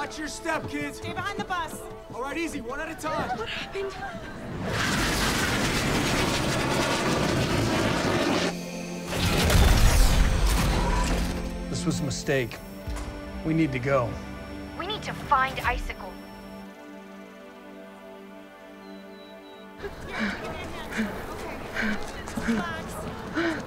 Watch your step, kids. Stay behind the bus. All right, easy, one at a time. What happened? This was a mistake. We need to go. We need to find Icicle. Here, give me a hand. Okay. Relax.